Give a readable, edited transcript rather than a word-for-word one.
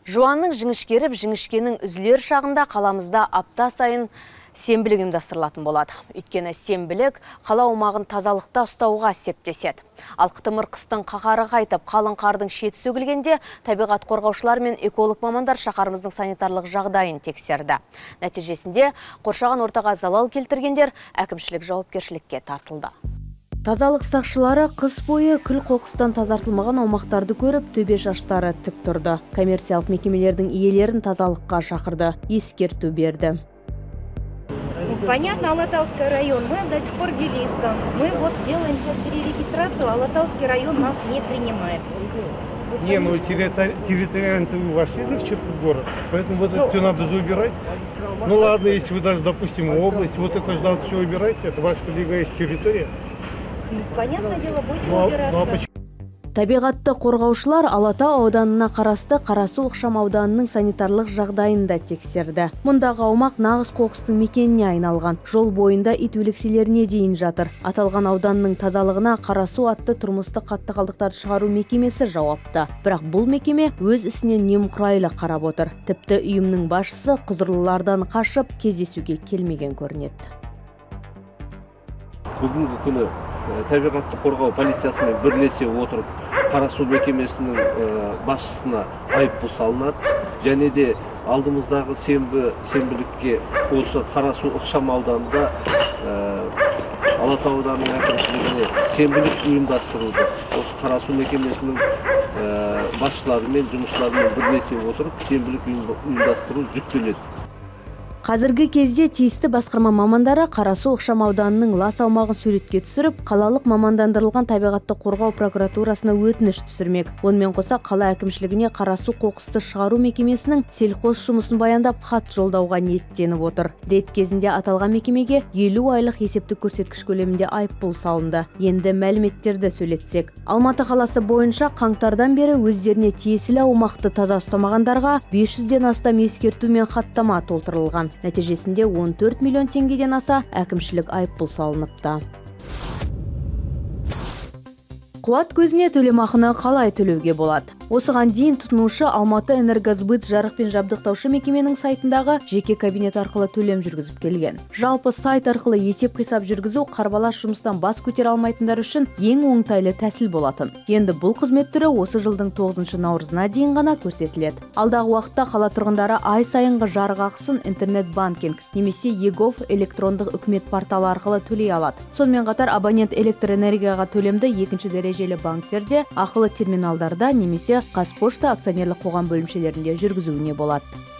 Жуанның жіңішкеріп, жіңішкенің үзілер шағында қаламызда апта сайын сенбілік ұйымдастырылатын болады. Өйткені сенбілік қала аумағын тазалықта ұстауға септеседі. Ал қытымыр қыстың қақары қайтып, қалың қардың шеті сөгілгенде табиғат қорғаушылар мен эколог мамандар шаһарымыздың санитарлық жағдайын тексерді. Нәтижесінде қоршаған ортаға залал келтіргендер әкімшілік жауапкершілікке тартылды. Тазалық сақшылары қыс бойы күл қоқыстан тазартылмаған аумақтарды көріп, төбе шаштары тік тұрды. Коммерциялық мекемелердің иелерін тазалыққа шақырды, ескерту берді. Понятно, Алатауский район, мы до сих пор в Белийском. Мы вот делаем сейчас перерегистрацию, Алатауский район нас не принимает. Не, ну территориально вы вошли в Черный город, поэтому вот это все надо же убирать. Ну ладно, если вы даже, допустим, область, вот это же надо все убирать, это ваша прилегающая территория. Понятное дело, будем убираться. Табиғатты қорғаушылар Алатау ауданына қарасты Қарасу ықшам ауданының санитарлық жағдайында тексерді. Мұндағы аумақ нағыз қоқыстың мекеніне айналған. Жол бойында ит өлекселеріне дейін жатыр. Аталған ауданның тазалығына Қарасу атты тұрмыстық қатты қалдықтарды шығару мекемесі жауапты. Бірақ бұл мекеме өз ісіне немқұрайлы қарап отыр. Тіпті ұйымның басшысы құзырлылардан қашып кездесуге келмеген көрінеді. Бүгінгі күні табиғатты қорғау полициясымен бірлесе отырып, Қарасу мекемесінің басшысына айыппұл салынады. Және де алдымыздағы сенбілікке осы Қарасу ықшам ауданында Алатау ауданының әкімшілігіне сенбілік ұйымдастырылды. Осы Қарасу мекемесінің басшылары мен жұмысшыларымен бірлесе отырып, сенбілік ұйымдастыру жүктеледі. Қазіргі кезде тиісті басқарма мамандары Қарасу ықшам ауданының лас аумағын суретке түсіріп, қалалық мамандандырылған табиғатты қорғау прокуратурасына өтініш түсірмек. Онымен қоса қала әкімшілігіне Қарасу қоқысты шығару мекемесінің селқос жұмысын баяндап хат жолдауға ниеттеніп отыр. Рейд кезінде аталған мекемеге 50 айлық есептік көрсеткіш көлемінде айыппұл салынды. Енді мәліметтерді сөйлетсек, Алматы қаласы бойынша қаңтардан бері өздеріне тиесілі аумақты таза ұстамағандарға 500-ден астам ескерту мен хаттама толтырылған. Нәтижесінде 14 миллион теңгеден аса әкімшілік айыппұл салыныпты. Қуат көзіне төлемақыны қалай төлеуге болады? Осыған дейін тұтынушы Алматы энергосбыт жарықпен жабдықтаушы мекеменің сайтындағы жеке кабинет арқылы төлем жүргізіп келген. Жалпы сайт арқылы есеп-қисап жүргізу қарбалас жұмыстан бас көтере алмайтындар үшін ең оңтайлы тәсіл болатын. Енді бұл қызмет түрі осы жылдың 9 наурызына дейін ғана көрсетіледі. Алдағы уақытта қала тұрғындары ай сайынғы жарық ақысын интернет-банкинг немесе егов электрондық үкімет порталы арқылы төлей алады. Сонымен қатар абонент электр энергияға төлемді екінші дәрежелі банктерде, ақылы терминалдарда немесе Қазпошта акционерлік қоғам бөлімшелерінде жүргізуіне болады.